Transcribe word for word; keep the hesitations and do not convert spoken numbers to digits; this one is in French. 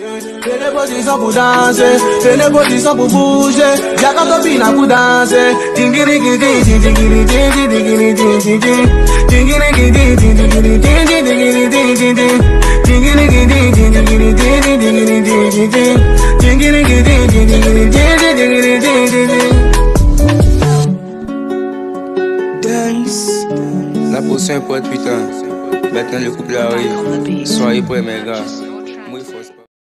Fais les positions pour danser, fais les positions pour bouger. Y'a quand on pina pour danser. Tingiri tingiri tingiri tingiri tingiri tingiri tingiri tingiri tingiri tingiri tingiri tingiri tingiri tingiri tingiri. Dance. La potion est pour être putain. Maintenant le couple arrive. Soyez prêts mes gars.